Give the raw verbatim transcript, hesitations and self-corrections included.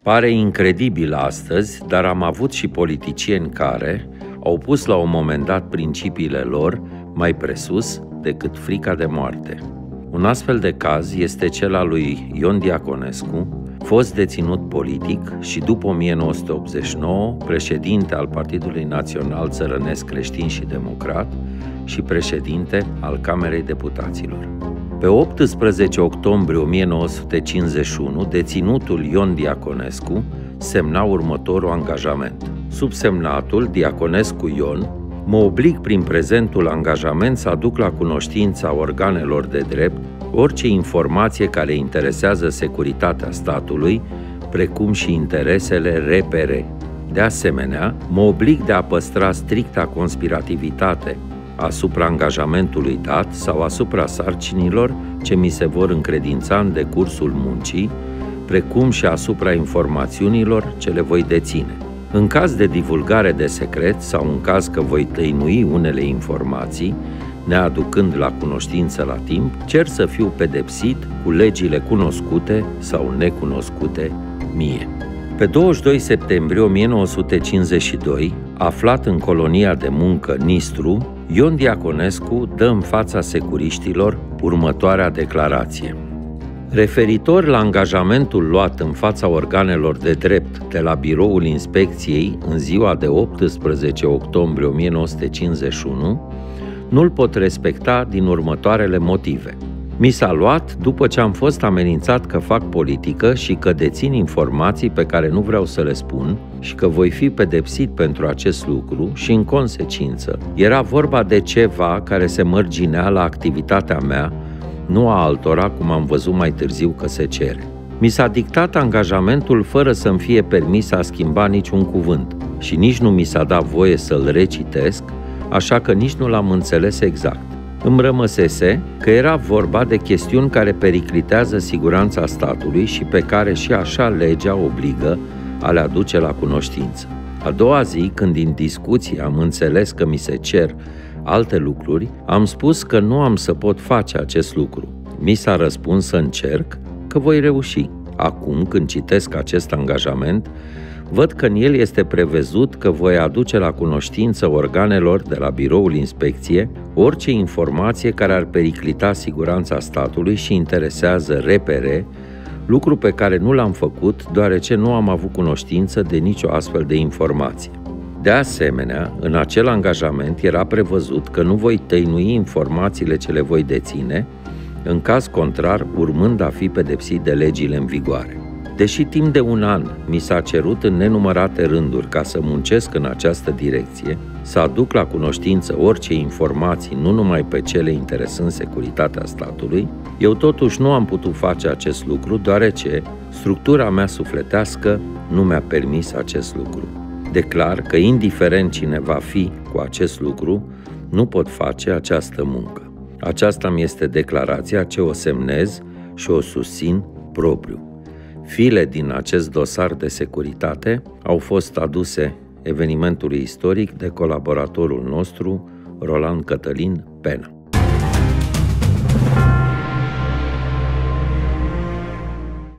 Pare incredibil astăzi, dar am avut și politicieni care au pus la un moment dat principiile lor mai presus decât frica de moarte. Un astfel de caz este cel al lui Ion Diaconescu, fost deținut politic și după o mie nouă sute optzeci și nouă președinte al Partidului Național Țărănesc Creștin și Democrat și președinte al Camerei Deputaților. Pe optsprezece octombrie o mie nouă sute cincizeci și unu, deținutul Ion Diaconescu semna următorul angajament. Subsemnatul Diaconescu Ion mă oblig prin prezentul angajament să aduc la cunoștința organelor de drept orice informație care interesează securitatea statului, precum și interesele R P R. De asemenea, mă oblig de a păstra stricta conspirativitate asupra angajamentului dat sau asupra sarcinilor ce mi se vor încredința în decursul muncii, precum și asupra informațiunilor ce le voi deține. În caz de divulgare de secret sau în caz că voi tăinui unele informații, neaducând la cunoștință la timp, cer să fiu pedepsit cu legile cunoscute sau necunoscute mie. Pe douăzeci și doi septembrie o mie nouă sute cincizeci și doi, aflat în colonia de muncă Nistru, Ion Diaconescu dă în fața securiștilor următoarea declarație. Referitor la angajamentul luat în fața organelor de drept de la biroul inspecției în ziua de optsprezece octombrie o mie nouă sute cincizeci și unu, nu-l pot respecta din următoarele motive. Mi s-a luat după ce am fost amenințat că fac politică și că dețin informații pe care nu vreau să le spun și că voi fi pedepsit pentru acest lucru și, în consecință, era vorba de ceva care se mărginea la activitatea mea, nu a altora, cum am văzut mai târziu că se cere. Mi s-a dictat angajamentul fără să-mi fie permis a schimba niciun cuvânt și nici nu mi s-a dat voie să-l recitesc, așa că nici nu l-am înțeles exact. Îmi rămăsese că era vorba de chestiuni care periclitează siguranța statului și pe care și așa legea obligă a le aduce la cunoștință. A doua zi, când din discuție am înțeles că mi se cer alte lucruri, am spus că nu am să pot face acest lucru. Mi s-a răspuns să încerc, că voi reuși. Acum, când citesc acest angajament, văd că în el este prevăzut că voi aduce la cunoștință organelor de la biroul inspecție orice informație care ar periclita siguranța statului și interesează R P R, lucru pe care nu l-am făcut deoarece nu am avut cunoștință de nicio astfel de informație. De asemenea, în acel angajament era prevăzut că nu voi tăinui informațiile ce le voi deține, în caz contrar urmând a fi pedepsit de legile în vigoare. Deși timp de un an mi s-a cerut în nenumărate rânduri ca să muncesc în această direcție, să aduc la cunoștință orice informații, nu numai pe cele interesând securitatea statului, eu totuși nu am putut face acest lucru, deoarece structura mea sufletească nu mi-a permis acest lucru. Declar că, indiferent cine va fi cu acest lucru, nu pot face această muncă. Aceasta mi este declarația ce o semnez și o susțin propriu. File din acest dosar de securitate au fost aduse evenimentului istoric de colaboratorul nostru, Roland Cătălin Pena.